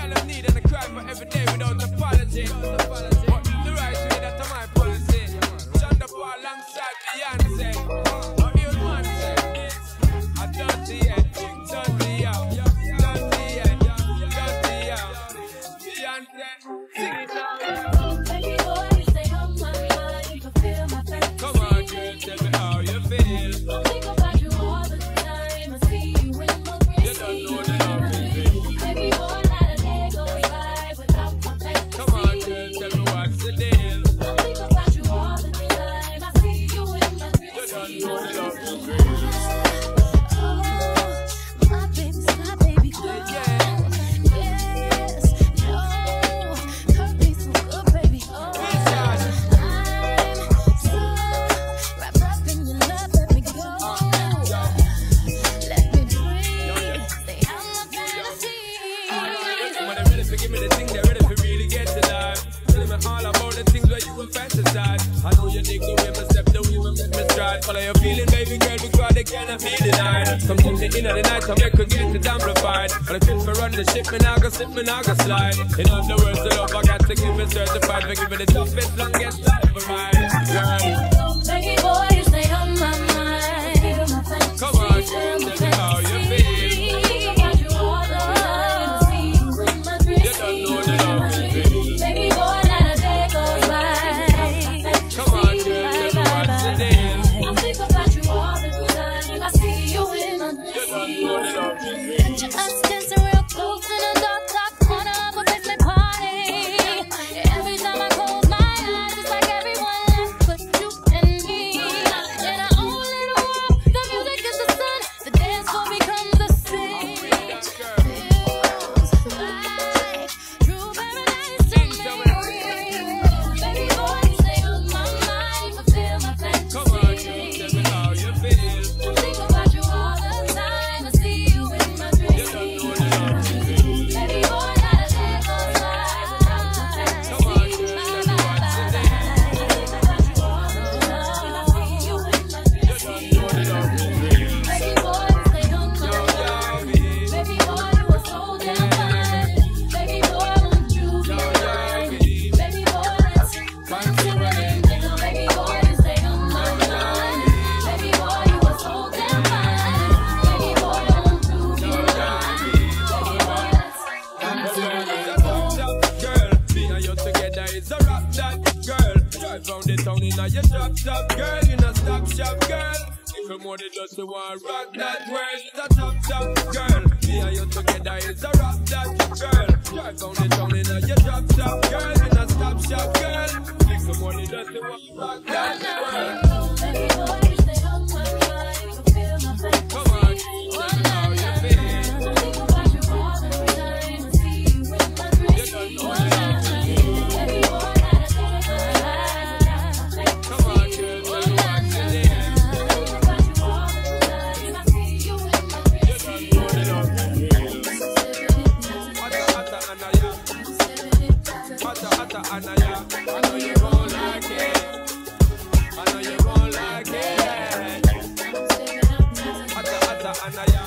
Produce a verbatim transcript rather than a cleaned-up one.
girl I'm need and I cry for every day without apology. But the right way, that's my policy. Shonda Paul alongside Beyonce. How you want to say this? I don't see it. Don't see it. Don't see it. Don't see it. Beyonce, sing it now. Baby boy, stay on my mind. Fulfill my fantasy. Come on, girl, tell me how you feel. I think about you all the time. I see you in my dreams. You don't know the love you feel. Baby boy, not a day goes by without my fantasy. Come on, girl, tell me what's the deal. I think about you all the time. I see you in my dreams. You don't know the love you feel. Oh, my baby's my baby girl. Yeah. Yes, no, hurt me so good, baby. Oh, I'm so wrapped up in your love. Let me go. Let me breathe. Stay out my fantasy. When they're ready to give me the thing, they're ready to really get to life. Tell me all about the things where you will fantasize. I know you dig the way my step, the way my make me stride. Follow your feeling, baby girl, because they cannot be denied. Sometimes the in of the night, I make her get it amplified. But if it's for run the ship, me now go slip, me now go slide. In other words, the love I got to give it certified. For giving the toughest, longest life of mine. Girl, Baby boy, you stay on my mind. Feel my fantasy. come on, tell me how you feel. Think about you all the time. I see you in my dreams. You don't know the love you feel. Baby boy, not a day goes by. Come on, girl, tell me what's the deal. I think about you all the time. I see you in my You don't know the dreams. love you feel. Us dancing real close in a dark, dark corner of a basement party. Every time I close my eyes, it's like everyone left but you and me. In our own little world, the music is the sun, the dance floor becomes the sea. Feels like true paradise to me. Baby boy, you stay on my mind, fulfill my fantasy. Come on, girl, tell me how you feel. I think about you all the time. I see you in my dreams. You don't know the love you feel. Baby boy, not a day goes by without my fantasy. Come on, girl, tell me what's the deal. I think about you all the time. I see you in my dreams. You don't know the love you feel. Baby boy, stay on my Yo, mind. yo, me. Baby boy, you are so damn fine. Baby boy, won't you be Yo, yo, mine? me. Baby boy, let's fancy anything. Baby boy, you stay on my mind. Baby boy, you are so damn fine. Baby boy, won't you be mine? Baby boy, let's fancy anything. Girl, me and you together is a rap that girl. Drive round the town in a your drop top girl, in a stop shop girl. Little more than just the one rock that world. It's a top top girl. Me and you together is a rap that girl. Drive round the town in a your drop top girl, in a stop shop girl. Little more than just the one rock that world. Baby boy, you stay on my mind. Fulfill my fantasy. Come on, tell me how you feel. I think about you all the time. I see you in my dreams. You don't know the love you feel. Baby boy, not a day goes by. Come on, girl, tell me what's the deal. I think about you all the time. I see you in my You dreams. don't know the love you feel. Atta, atta, anaya. Atta, atta, anaya. I know you won't like it. I know you won't like it. Atta, atta, anaya.